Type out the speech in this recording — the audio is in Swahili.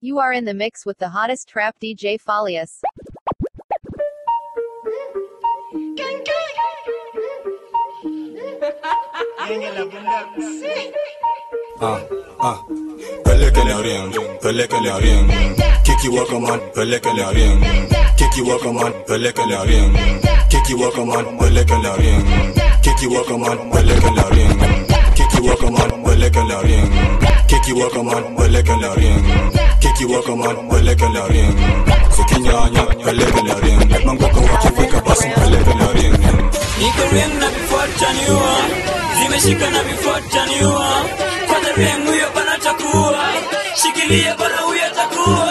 You are in the mix with the hottest trap DJ Falius. Pelekele ring, Kiki Wakaman, pelekele ring, Kiki Wakaman, pelekele ring, Kiki Wakaman, pelekele ring, Kiki Wakaman, pelekele ring, Kiki Wakaman, pelekele ring, Kiki Wakaman, pelekele ring, Kiki Wakaman, pelekele ring, Sikinyanya, pelekele ring, Mangoko wakifika basi pelekele ring. Niko ring na before taniua, zimeshika na before taniua, kwa the ring huyo bana takuwa, shikilia bana huyo takuwa.